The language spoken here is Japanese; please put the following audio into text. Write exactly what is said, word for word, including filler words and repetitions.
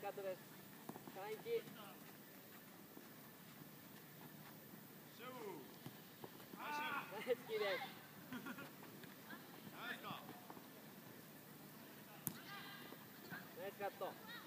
カットです。さんいち。ナイスキーです。ナイスカット。